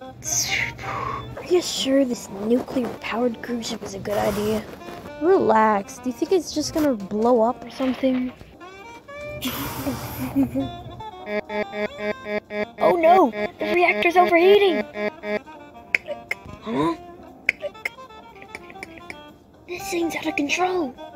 Are you sure this nuclear-powered cruise ship is a good idea? Relax. Do you think it's just gonna blow up or something? Oh no! The reactor's overheating! Huh? This thing's out of control!